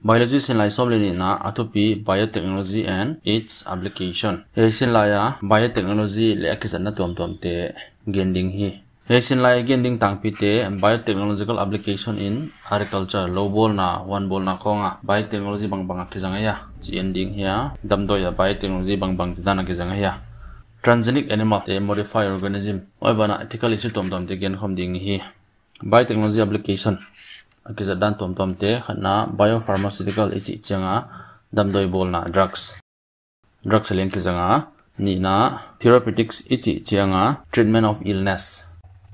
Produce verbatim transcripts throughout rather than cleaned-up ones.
Biology sin lai som le ni na atopi biotechnology and its application. He sin lai ya biotechnology le akizan na tom tom te gending hi. He sin lai gending tang pi te biotechnological application in agriculture. Low ball na one ball na konga biotechnology bang bang akizanga ya. Chi ending hiya dam do ya biotechnology bang bang dan akizanga ya. Transgenic animal te modify organism. Oi bana ethical issue tom tom te gen khom ding hi. Biotechnology application akizat dan tom tom te khana biopharmaceutical ichi changa damdoi bol na drugs drugs len kizanga ni na therapeutics ichi changa treatment of illness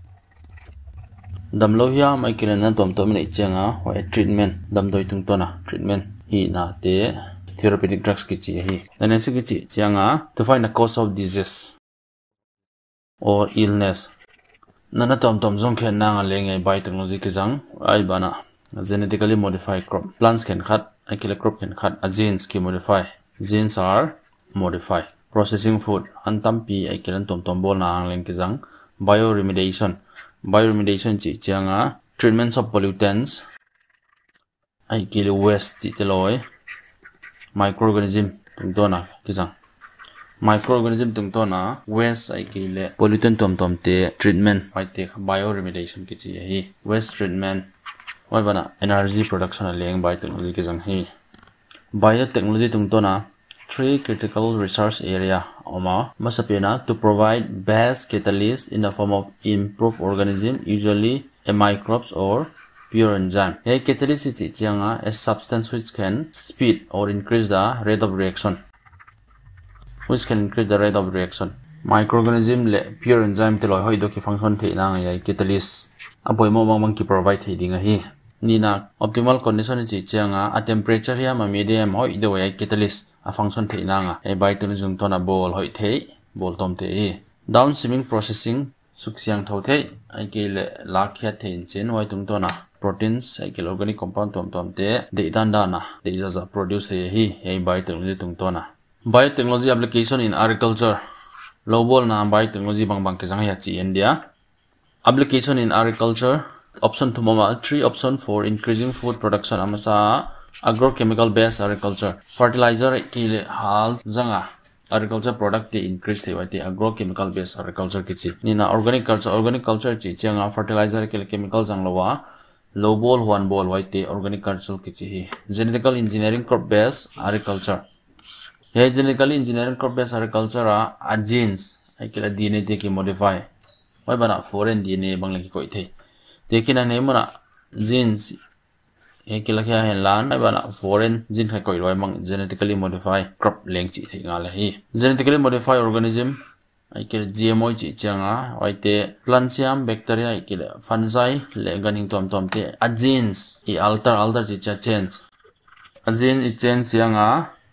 damlo hiya maikelen na tom tom ni changa wa treatment damdoi tung tona treatment hi na te therapeutic drugs ki chi hi then ase ki chi changa to find the cause of disease or illness nana tom tom zong khen na nga lenge biotechnology kizang ai bana genetically modified crop plants can cut akila crop can cut a genes ki modify genes are modified processing food antampi akilan tom tom bol na ang leng kizang bioremediation bioremediation chi changa treatments of pollutants akila waste chi teloi microorganism tungtona kizang microorganism tungtona waste aikile pollutant tom tom te treatment fight bioremediation ki chi hi waste treatment oi bana energy production leng biotechnology ki jang hi biotechnology tungtona three critical research area oma masapena to provide best catalyst in the form of improved organism usually a microbes or pure enzyme a catalyst is changa a substance which can speed or increase the rate of reaction which can increase the rate of reaction microorganism le pure enzyme te loi hoi do ki function the na ngai catalyst apoi mo bang bang ki provide the ding hi nina optimal condition chi changa a temperature ya ma medium hoi do ai catalyst a function the na nga e biotechnology tona bol hoi the bol tom te downstream processing suksiang tho the ai ke le lakhya the in chen wai tung tona proteins ai ke organic compound tom tom te de dan da na de ja produce hi ei biotechnology tung tona biotechnology application in agriculture low ball na biotechnology bang bang ke jang ya chi india application in agriculture option to mama three option for increasing food production amasa agrochemical based agriculture fertilizer kile hal janga agriculture product te increase te wate agrochemical based agriculture ki chi nina organic culture organic culture chi changa fertilizer kile chemical jang lowa low ball one ball wate organic culture ki chi genetically engineering crop based agriculture he genetically engineering crop based agriculture a genes aikila D N A te ki modify wai bana foreign D N A bang lagi koi the tekina ne mona genes aikila kya hen lan wai bana foreign gene khai koi loi mang genetically modify crop leng chi the nga la hi genetically modify organism aikila G M O chi changa wai te plantium bacteria aikila fungi le ganing tom tom te a genes i alter alter chi cha change a gene i change yanga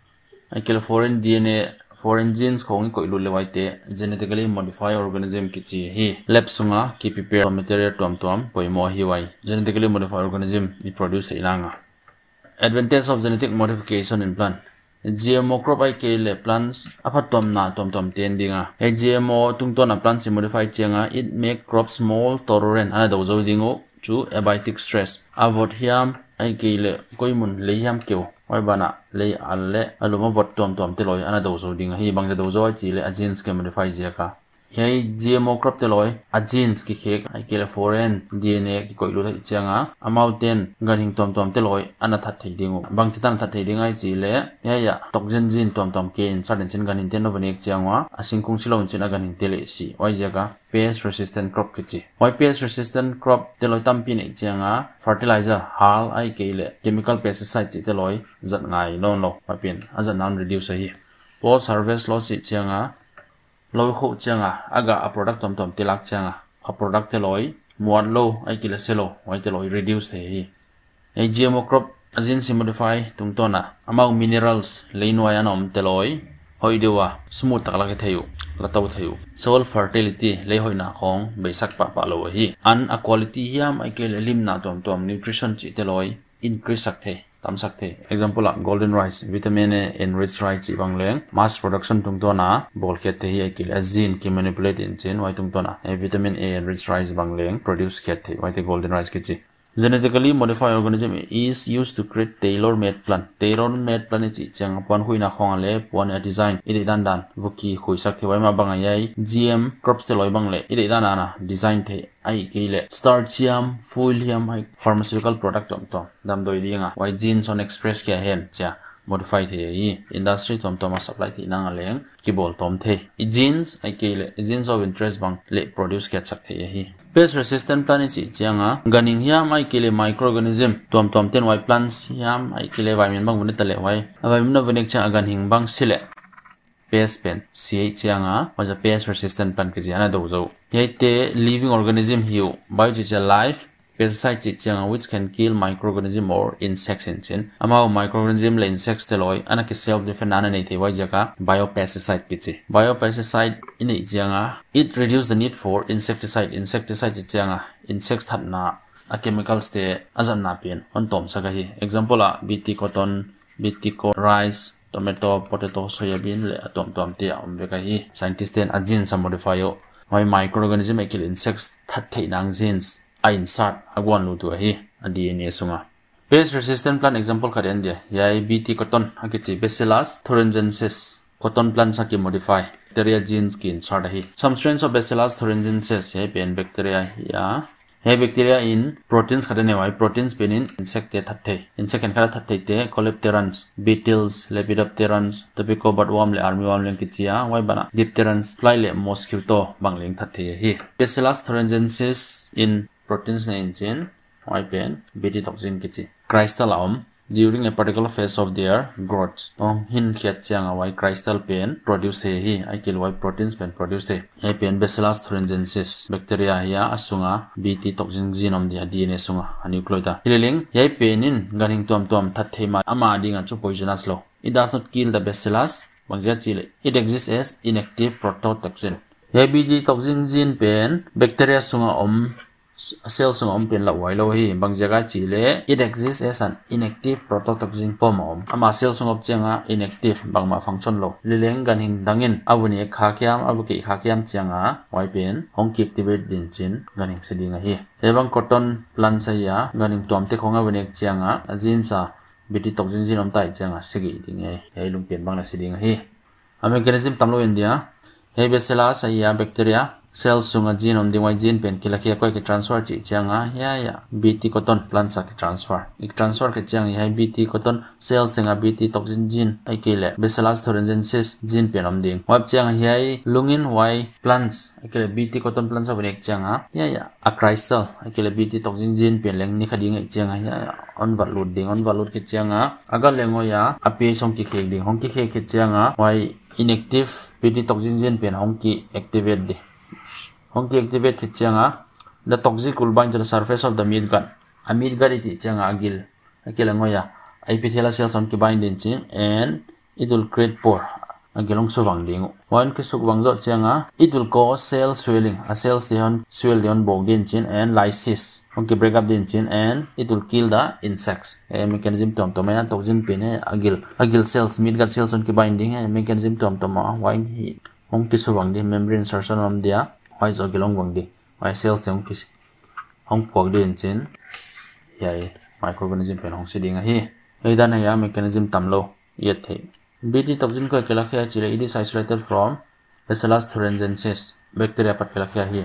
aikila foreign D N A foreign genes khong ko ilu lewai te genetically modify organism ki chi hi lab sunga ki prepare material tom tom poimo hi wai genetically modify organism i produce ilanga advantage of genetic modification in plant G M O crop ai ke le plants aphat tom na tom tom ten dinga e G M O tung to na plants modify chenga it make crops more tolerant ana do zo dingo to abiotic stress avoid hiam ai ke le koimun le hiam keu oi bana le alle aluma vot tom tom te loi ana do zo ding hi bang do zo chi le genes ke modify je ka hei G M O crop te loi a genes ki khek ai ke foreign D N A ki koi lu changa amountain ganing tom tom te loi ana that thei dingu bang chitan that thei ding ai chi le ya ya toxin gene tom tom ke in certain chin ganin ten no banek changwa asingkung silong chin aganing te le si oi jaga pest resistant crop ki chi oi pest resistant crop te loi tampi nei changa fertilizer hal ai ke le chemical pesticide chi te loi zat ngai non lo papin azan non reduce hi post harvest loss chi changa loi kho changa aga a product tom tom tilak changa a product te loi muan lo ai kila selo wai te loi reduce hi ai G M O crop agin modify tung tona among minerals leinwa yanom te loi hoi dewa smooth takla ke thayu lataw thayu soil fertility le hoina khong baisak pa pa lo hi an a quality hiam ai ke lim na tom tom nutrition chi te loi increase sak the tam sak the example la golden rice vitamin A enriched rice chi bang leng mass production tung to na bol khet the hi akil azin ki manipulate in chen wai tung to na vitamin A enriched rice bang leng produce khet the wai te golden rice ki chi genetically modified organism is used to create tailor-made plant. Tailor-made plant chi chang pon hui na khong le pon a design ide dan dan vuki khui sak thewai ma bang ai G M crops te loi bang le ide dan ana design the ai ke le starchium folium ai pharmaceutical product tom tom dam doi dinga wai genes on express ke hen cha modify the hi industry tom tom supply thi nang leng ki bol tom the genes ai ke le genes of interest bang le produce ke chak the hi pest resistant plant chi changa ganing hiam ai ke le microorganism tom tom ten wai plants hiam ai ke le vitamin bang bun tale wai vitamin no venek cha ganing bang sile pest pen ci changa was a pest resistant plant ke jana do zo yaite living organism hiu biological life pesticide chi changa which can kill microorganism or insects in chin ama microorganism le insects teloi ana ke self defense ana nei thewai jaka biopesticide ki chi biopesticide in ei changa it reduce the need for insecticide insecticide chi changa insects thatna a chemicals te azan na pen on tom saka hi example a bt cotton bt rice tomato potato soybean le atom tom te om ve ka hi scientist ten a gene sa modify yo my microorganism kill insects that thei nang genes I insert agwan lu tu hi a D N A sunga pest resistant plant example karen dia yai bt cotton akichi bacillus thuringiensis cotton plant saki modify bacteria genes ki insert hi some strains of bacillus thuringiensis yai pen bacteria ya hey bacteria in proteins khadane wai proteins pen in insect te thathe insect kan khala thathe te coleopterans beetles lepidopterans tobacco worm le armyworm le kichia wai bana diphterans fly le mosquito bangling thathe hi bacillus thuringiensis in proteins na engine why pen bt toxin kichi crystal om during a particular phase of their growth ong hin khet changa why crystal pen produce he hi I kill why proteins pen produce he he pen bacillus thuringiensis bacteria ya asunga bt toxin genome dia D N A sunga nucleoida hiling yai pen in ganing tom tom thathema ama dinga chu poisonous lo it does not kill the bacillus bangja chile it exists as inactive prototoxin yai bt toxin gene pen bacteria sunga om cells ng pen la wai lo hi bang jaga chile it exists as an inactive prototoxin form om ama cells ng chenga inactive bang ma function lo lileng ganing dangin abuni kha kyam abuki kha kyam changa wai pen hong ki activate din chin ganing sedinga hi ebang cotton plant sa ya ganing tom te khonga bune changa gene sa bt toxin gene om tai changa sigi ding ai ai lung pen bang la sedinga hi a mechanism tamlo india he bacillus ya bacteria cells sunga gene om dingwai gene pen kilakia koi ke transfer chi changa ya ya bt cotton plant sa ke transfer ik transfer ke chang ya bt cotton cells singa bt toxin gene ai ke le bacillus thuringiensis gene pen om ding wap chang ya lungin wai plants ai ke le bt cotton plants sa benek changa ya ya a crystal ai ke le bt toxin gene pen leng ni khading ai changa ya ya on valid ding on valid ke changa agar lengo ya api song ki khek ding hong ki khek ke changa wai inactive bt toxin gene pen hong ki activate di hong ki activate ki changa the toxic will bind to the surface of the meat gut a meat gut chi changa agil akila ngoya epithelial cells on ki bind din chi and it will create pore agilong suwang ding one ki suwang zo changa it will cause cell swelling a cells on swell on bog din chin and lysis hong ki break up din chin and it will kill the insects a mechanism tom tom ya toxin pen agil agil cells meat gut cells on ki binding a mechanism tom tom wine heat hong ki suwang di membrane insertion on dia why zo gilong wang di why cells yung kis hong pog din chin yai microorganism pen hong siding hi ei dan ya mechanism tamlo yet the bt toxin ko kelakha chile it is isolated from bacillus thuringiensis bacteria pat kelakha hi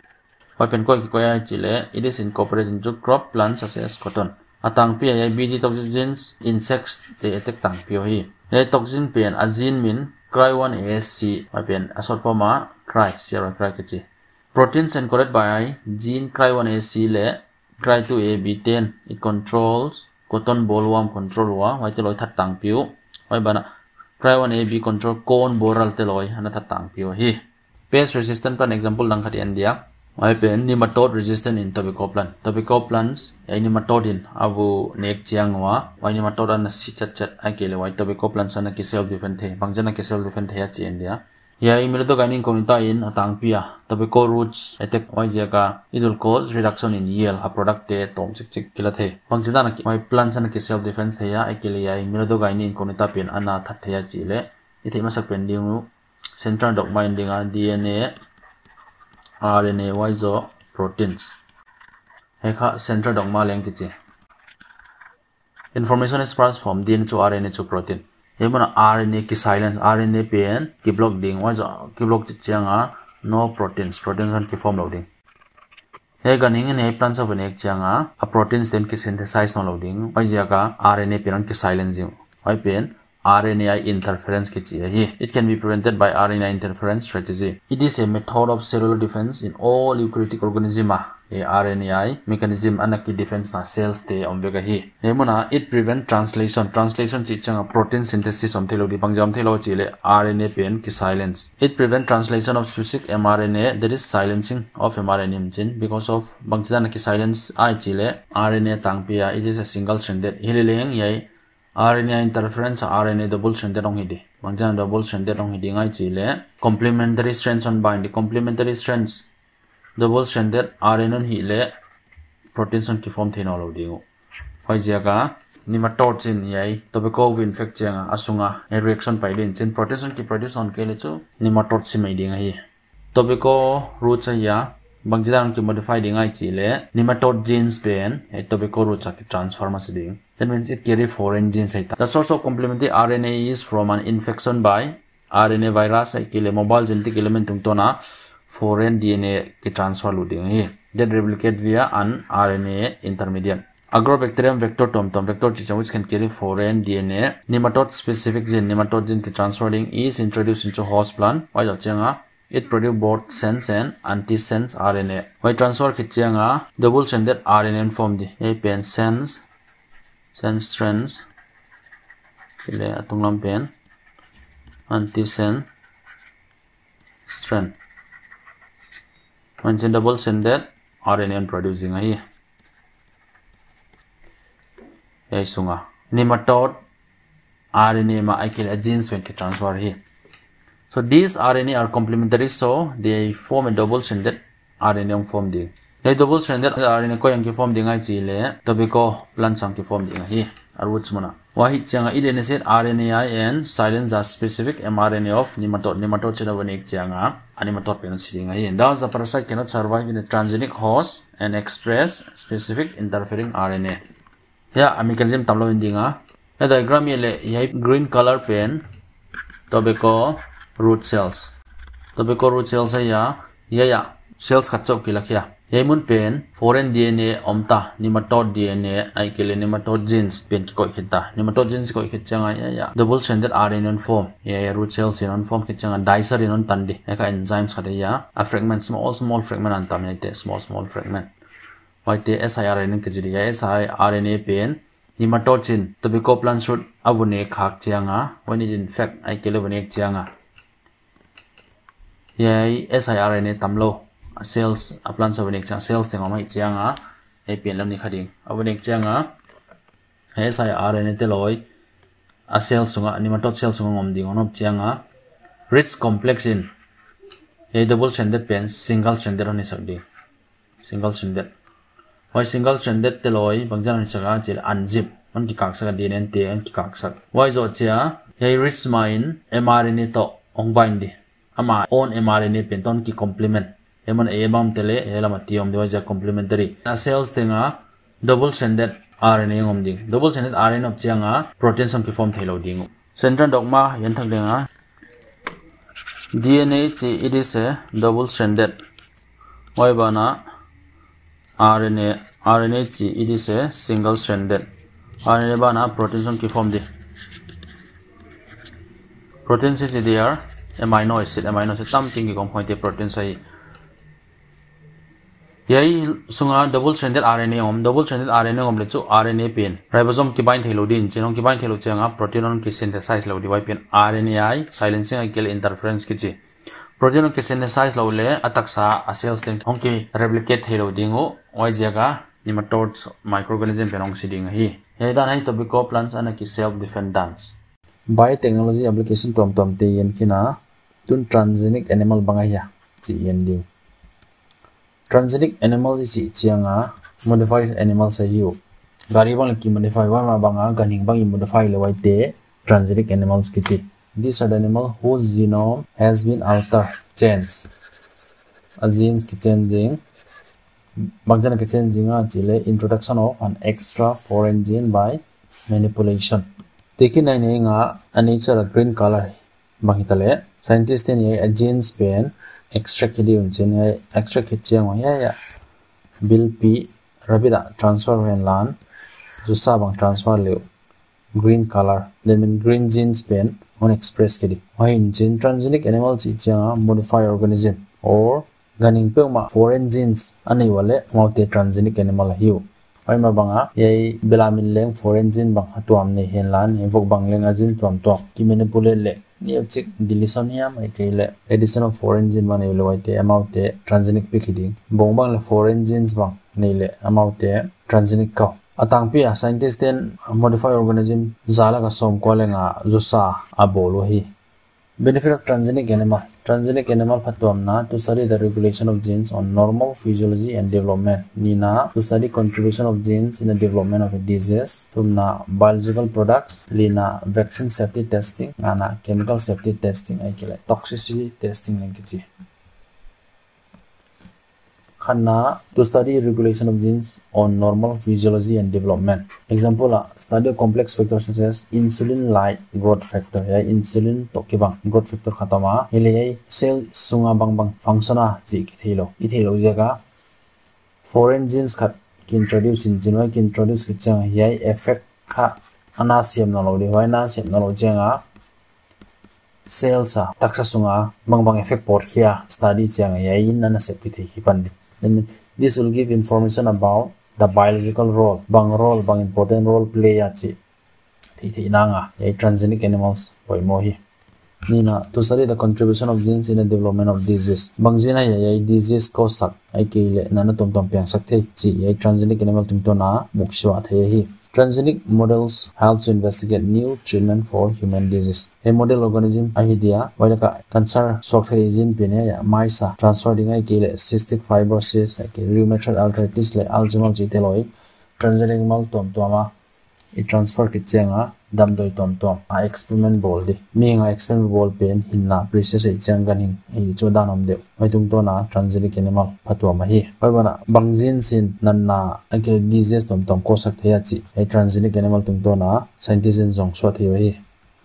why pen ko ki ko ya chile it is incorporated into crop plants such as cotton atang pi ya bt toxin genes insects they attack tang pi hi ei toxin pen a gene mean cry one A S C why pen a short form a cry zero cry kichi proteins encoded by gene cry one A S C le cry two A B ten it controls cotton bollworm control wa why te loi that tang piu why bana cry one A B control cone boral te loi ana that tang piu hi pest resistant plant example dang khati india why pen nematode resistant in tobacco plant tobacco plants ai nematode in avu nek chiang wa why nematode an si chat chat ai kele why tobacco plants ana ki self defense the bangjana ki self defense the chi india ya imelo to ganing komita in atang pia tobacco roots attack why jaka it will cause reduction in yield a product te tom chik chik kila the bangjana na ki why plants ana ki self defense the ya ai kele ya imelo to ganing komita pen ana that the ya chi le ithi masak pending central dog binding a D N A R N A why zo proteins he kha center dogma leng ki chi information is passed from D N A to R N A to protein emona R N A ki silence R N A pen ki block ding wa ki block chi changa no proteins protein kan ki form loading he ganing ne plants of an egg changa a proteins then ki synthesize no loading oi jaga R N A pen ki silence oi pen R N A interference ki chi hi it can be prevented by R N A interference strategy it is a method of cellular defense in all eukaryotic organisms a R N A mechanism anaki defense na cells te omvega hi emona it prevent translation translation chi changa protein synthesis om thelo di pangjam thelo chile R N A pen ki silence it prevent translation of specific mRNA that is silencing of mRNA gene because of bangchana ki silence I chile R N A tangpia it is a single stranded hilileng yai R N A interference R N A double stranded ong hidi bangchana double stranded ong hidi ngai chile complementary strands on bind complementary strands double stranded R N A hi le proteins on ki form thena lo dingu hoi jaga nematode chin yai tobacco infect changa asunga a reaction pai din chin proteins on ki produce on ke le chu nematode si mai dinga hi tobacco root ya bangjidan ki modify dingai chi le nematode genes pen a tobacco root cha ki transform as ding that means it carry foreign genes aita the source of complementary R N A is from an infection by R N A virus ai kile mobile genetic element tung tona foreign D N A ki transfer loading hi that replicate via an R N A intermediate agrobacterium vector tom tom vector which can carry foreign D N A nematode specific gene nematode gene ki transferring is introduced into host plant why changa it produce both sense and antisense R N A why transfer ki changa double stranded R N A form di a pen sense sense strands kile atunglam pen antisense strand when double stranded R N A producing hi ai sunga nematode R N A ma aikil genes when ki transfer hi so these R N A are complementary so they form a double stranded R N A form di they double stranded R N A ko yang ki form dingai chi le tobacco plant sang ki form dinga hi arwuts mana wahi changa idenacate R N A and silence a specific mRNA of nematode nematode chena one ek changa nematode pen siringa hi thus the parasite cannot survive in a transgenic host and express specific interfering R N A yeah a mechanism tamlo indinga the diagram yele yai green color pen tobacco root cells tobacco root cells ya ya ya cells khatchok kilakhya yaimun pen foreign D N A omta nematode D N A ai kele nematode genes pen ki koi khita nematode genes koi khitchanga ya ya double stranded R N A form ya ya root cells in form khitchanga dicer in on tandi eka enzymes khade ya a fragment small small fragment antam ne small small fragment why te siRNA ke jiri ya siRNA pen nematode gene tobacco plant should avune khak chianga when it infect ai kele vune chianga yai siRNA tamlo cells a plant of next cells thing amai chianga e pen lam ni khading avnek chianga siRNA teloi a cells sunga nematode cells sunga ngom ding onop chianga rich complex in a double stranded pen single stranded on isabdi single stranded why single stranded teloi bangjan ni saga chil unzip on ki kak saga D N A te an ki kak sak why zo chia yai rich main mRNA to ong bind ama on mRNA pen ton ki complement eman ebam tele helama tiom dewa complementary a cells tenga double stranded R N A ngom ding double stranded R N A of chianga protein som ki form thelo ding central dogma yan thak denga D N A chi it is a double stranded why bana R N A R N A chi it is a single stranded R N A bana protein som ki form di proteins is there amino acid amino acid tam ting ki kom point protein sai yai sunga double stranded R N A om double stranded R N A om le chu R N A pen ribosome ki bind thelo din chenong ki bind thelo changa protein on ki synthesize lo di wai pen R N A silencing ai kel interference ki chi protein on ki synthesize lo le ataksa a cells link ong ki replicate thelo dingu wai jaga nematodes microorganism pen ong siding hi yai dan hai tobacco plants ana ki self defense biotechnology application tom tom te yen kina tun transgenic animal bangai ya chi yen ding transgenic animal is chianga modified animal sa hiu gari bang ki modify wa ma banga ganing bang modify le wai te transgenic animals ki chi these are the animal whose genome has been altered changed a genes ki changing bang jana ke chen jinga chile introduction of an extra foreign gene by manipulation teki nai nei nga ani chara green color bang hitale scientist ni a genes pen extract di un chen ai extract ke chang ya ya bil p rabida transfer wen lan ju sa bang transfer le green color then in green genes pen on express ke di in gene transgenic animals chi chang modified organism or ganing pe ma foreign genes ani wale maute transgenic animal hiu ai ma banga yei belamin leng foreign gene bang atuam ne hen lan evok bang leng azin tuam to ki manipulate le ni chik deletion hiam ai keile addition of foreign gene bang ne le waite amaute transgenic pe khiding bong bang le foreign genes bang ne le amaute transgenic ka atang pi scientist den modify organism zala ka som ko lenga jusa abolo hi benefit of transgenic animal transgenic animal phatomna to study the regulation of genes on normal physiology and development nina to study contribution of genes in the development of a disease tumna biological products lina vaccine safety testing nana chemical safety testing aikile toxicity testing language Khanna to study regulation of genes on normal physiology and development. Example, uh, study of complex factors such as insulin-like growth factor. Ya insulin toki bang growth factor khatama. Ile ya cell sunga bang bang functiona ji kithilo. Ithilo jaga foreign genes khat ki introduce in gene ki introduce ki chang ya effect kha anasiam na lo de wai na sem na lo janga cells a taksa sunga bang bang effect por khia study chang ya in na sep ki thi pan. Then this will give information about the biological role, bang role, bang important role play achi. Thi thi nanga, a transgenic animals boy mohi. Nina to study the contribution of genes in the development of disease. Bang gene ya disease cause sak ai keile nana tom tom piang sak the chi a transgenic animal tum to na mukswa the hi. Transgenic models help to investigate new treatment for human disease. A model organism ahidia wailaka cancer soxerigin pene maisa transferring ai kile cystic fibrosis ai rheumatoid arthritis le Alzheimer's jiteloi transgenic animal tom toma I transfer ki chenga dam doi tom tom a experiment bol di mi nga experiment bol pen hinna process ai changan hin ai chodan om de ai tung to na transgenic animal patwa ma hi oi bana bangjin sin nanna akil disease tom tom ko sak thaya chi ai transgenic animal tung to na scientists jong so thio hi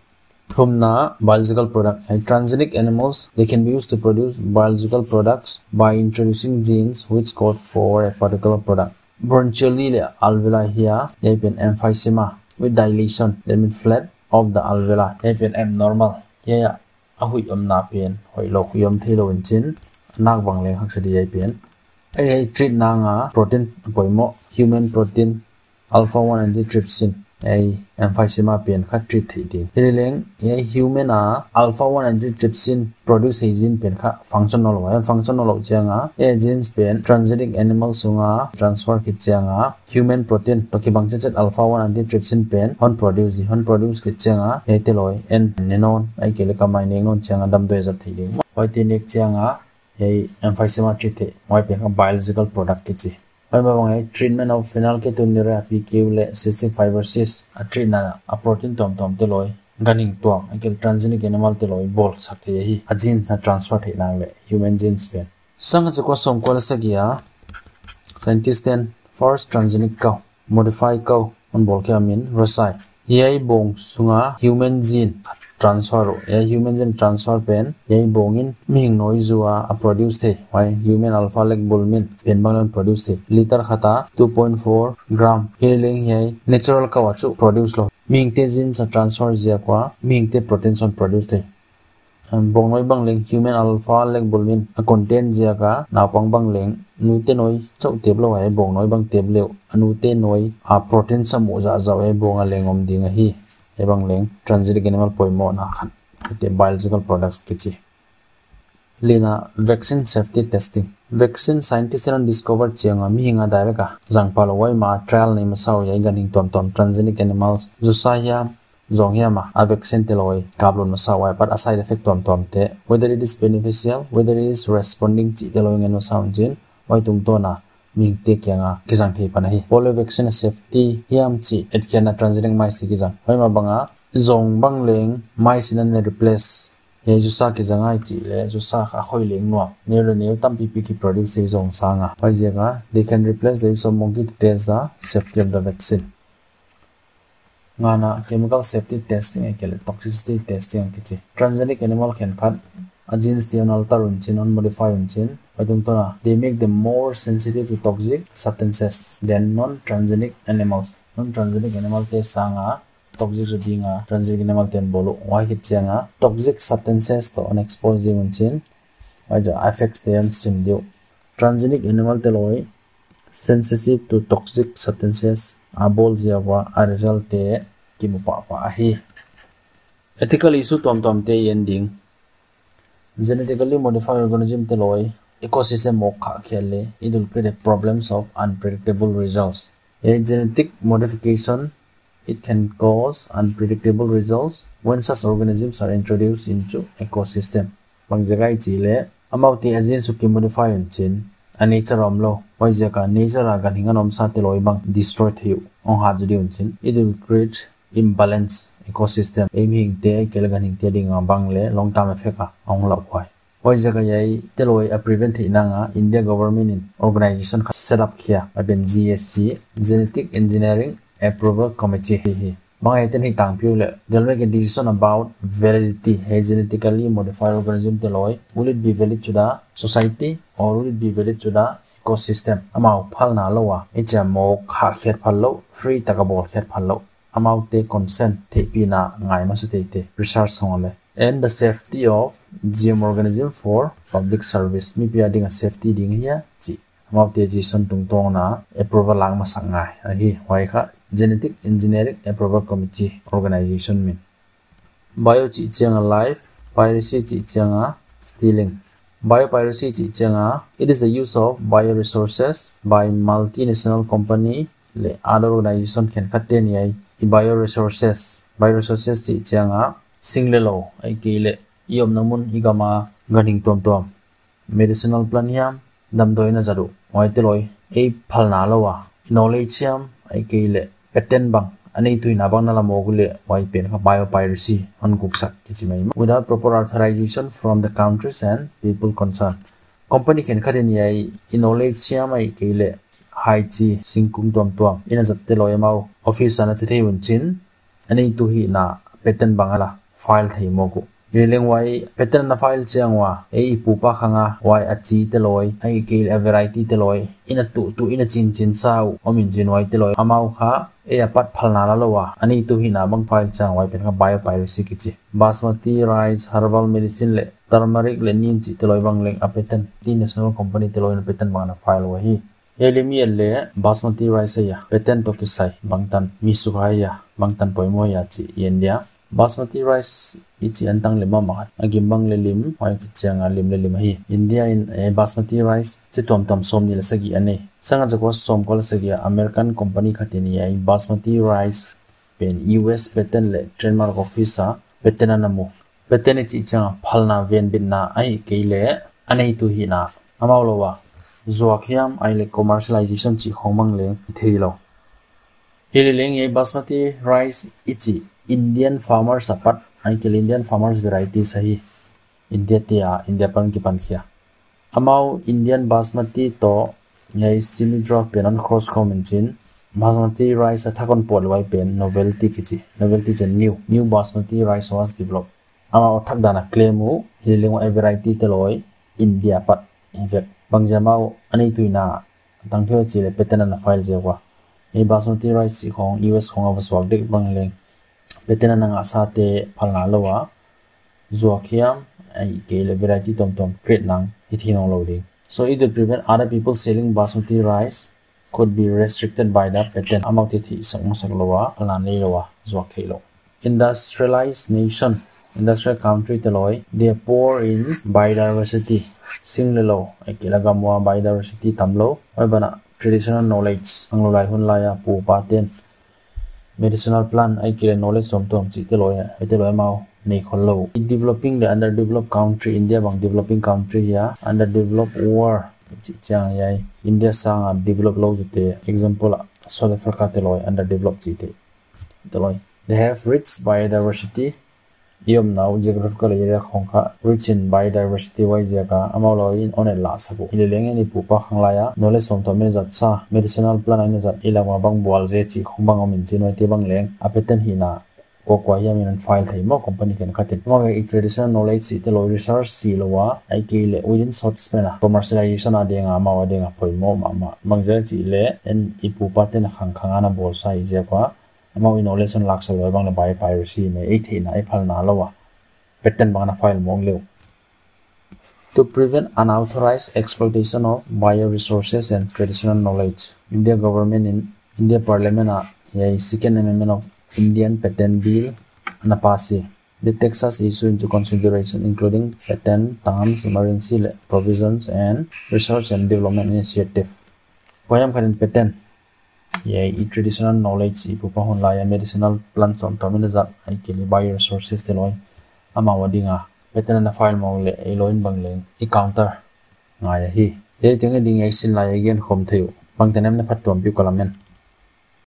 from na biological product and transgenic animals they can be used to produce biological products by introducing genes which code for a particular product bronchially alveoli here they been emphysema with dilation that means flat of the alveoli they been abnormal yeah ahui om na pen hoi lo yom thilo in chin nak bang le hak sadi ai pen ai treat na nga protein poimo human protein alpha one antitrypsin ai emphysema pen kha treat thi di leng ai human a alpha one antitrypsin produce gene pen kha functional wa functional changa a genes pen transgenic animal sunga transfer ki changa human protein to ki bangche chat alpha one antitrypsin pen on produce on produce ki changa e teloi en nenon ai ke le ka mai ning non changa dam do za thi di oi ti nek changa ai emphysema treat moi pen biological product ki chi oi ma bang treatment of phenylketonuria P Q le cystic fibrosis a treatment a protein tom tom teloi ganing to a transgenic animal teloi bol sakte hi a gene na transfer the nang le human genes pen sang cha ko som ko la sagia scientist then first transgenic cow modify cow on bol ke amin rosai yai bong sunga human gene transfer a human gene transfer pen yai bongin ming noi zuwa a produce the why human alpha like bulmin pen bang produce the liter khata two point four gram healing yai natural cow chu produce lo ming te genes transfer ja kwa ming te proteins on produce the bong noi bang leng human alpha like bulmin a content ja ka na pang bang leng nu te noi chau te lo ai bong noi bang te le anu te noi a protein samu ja ja ai bong a lengom ding hi ebang leng transgenic animal poimo na khan ite biological products kichi lena vaccine safety testing vaccine scientists have discovered chenga mi hinga daira jangpal wai ma trial ni masau yai ganing tom tom transgenic animals jusaya zonghya ma a vaccine teloi kablon masau wai but a side effect tom tom te whether it is beneficial whether it is responding chi teloi ngeno sound jin wai tum to na ming te kyanga kisang thei panahi polio vaccine safety hiam chi etkena transgenic mice ki jang hoi ma banga zong bang leng mice in replace he ju sa ki zangai chi le ju sa kha khoi leng no ne le ne tam pi pi ki product se zong sanga pai je ga they can replace the use of monkey to test the safety of the vaccine ngana chemical safety testing e kele toxicity testing ki chi transgenic animal khen khat a genes ti on alter un chin on modify un chin adung to na they make them more sensitive to toxic substances than non transgenic animals non transgenic animal te sanga toxic jadinga transgenic animal ten bolu why hit changa toxic substances to on exposing un chin aja affects them sim dio transgenic animal te loi sensitive to toxic substances abol jawa a result te kimupa pa hi ethical issue tom tom te ending genetically modified organism te loi ecosystem mo kha khele it will create problems of unpredictable results a genetic modification it can cause unpredictable results when such organisms are introduced into ecosystem bang jagai chile amauti agent su ki modify chin a nature omlo wai jaka nature a gan hingan om sa te loi bang destroy thiu on ha jodi unchin it will create imbalance ecosystem aim hing te kelgan hing te ding bang le long term effect a ong lo khwai wai jaga yai te loi a prevent hi nanga India government in organization set up here a ben G S C genetic engineering approval committee hi bangai ten hi tang piu le they'll make a decision about validity hey genetically modified organism te loi will it be valid to the society or will it be valid to the ecosystem amau phal na lo wa echa mo kha khet phal lo free takabol khet phal lo amau te consent the pi na ngai ma se te te research hongale and the safety of G M organism for public service mi pi ading a safety ding ya chi amau te decision tung tong na approval lang ma sangai a hi wai kha genetic engineering approval committee organization min bio chi changa life piracy chi changa stealing biopiracy chi changa it is the use of bioresources by multinational company le other organization can khaten yai bioresources bioresources chi changa single lo ai ke le yom namun igama ganing tom tom medicinal plant hiam damdoina jaru oite loi ei phalna lowa knowledge hiam ai ke le patent bang ani tuina bang na lamogule wai pen kha biopiracy on kuksak kichimai without proper authorization from the countries and people concerned company can khaden yai knowledge hiam ai ke le hai chi singkung tom tom ina jatte loi mau office ana chithei unchin ani tu hi na patent bangala file thei mogu yeleng wai patent na file changwa ei pupa khanga wai achi te loi ai ke a variety te loi ina tu tu ina chin chin sau omin jin wai te loi amau kha e apat phalna la lowa ani tu hi na bang file chang wai pen kha biopiracy kichi basmati rice herbal medicine le turmeric le nin chi te loi bang leng a patent ti national company te loi na patent bang na file wa hi elimi le basmati rice ya patent to kisai bangtan mi sukhaya bangtan poimo ya chi india basmati rice ichi antang lema ma agimbang le lim hoi khichanga lim le lim hi india in a basmati rice chi tom tom som ni la sagi ane sanga jako som kol sagi american company khatini ai basmati rice pen us patent le trademark office a patent anamu patent chi changa phalna ven binna ai keile anei tu hi na amawlowa zuakhiam ai le commercialization chi khomang le thilo hilileng ei basmati rice ichi Indian farmers apat ai ke Indian farmers variety sahi India tia India pan ki pan khia amau Indian basmati to ngai simidro penon cross common basmati rice athakon pol wai pen novelty kichi novelty is new new basmati rice was developed amau thak dana claimu hiling a variety te loi India pat invet bangjamau ani tuina tangthyo chile patent na file jewa ei basmati rice khong us khong avaswak dek bangleng patent na nga sa te phalna lowa zuakhiam ai ke le variety tom tom create nang ithinong loading so it will prevent other people selling basmati rice could be restricted by the patent amount thi sang sang lowa phalna nei lowa zuakhelo industrialized nation industrial country teloi they are poor in biodiversity singlelo ai ke lagamwa biodiversity tamlo oi bana traditional knowledge anglo lai hun laya pu paten medicinal plant ai kile knowledge som tom chi te loya ete loya mau nei kholo developing the underdeveloped country India bang developing country ya underdeveloped war chi chang yai India sang develop lo jute example South Africa te loy underdeveloped chi te te loy they have rich biodiversity Yom now geographical area khongkha rich in biodiversity wise jaga amalo in on la sabu ileng ni pupa khanglaya knowledge som to me zat sa medicinal plant ani zat ilangwa bang bol je chi khongbang omin chi noi te bang leng apeten hina ko kwa yamin an file thai mo company kan khatin mo e traditional knowledge si te lo research si lowa ai ke le within short span a commercialization adenga ma wadenga poimo ma ma mangja chi le en ipupa ten khang khanga na bol sai je kwa amao in knowledge on laksa lo bang na bai piracy ne e thina e phal na lawa patent bang na file mong leu to prevent unauthorized exploitation of bioresources and traditional knowledge India government in India parliament a ye second amendment of Indian patent bill anapasi the Texas issue into consideration including patent terms emergency provisions and research and development initiative poyam khanin patent ye i traditional knowledge i pupa hon la ya medicinal plants on tomina zat ai kili bioresources te loi ama wadinga patent na file mong le e loin bang leng i counter nga ya hi ye tinga ding ai sin la again khom theu bang tenem na phat tom pi kolamen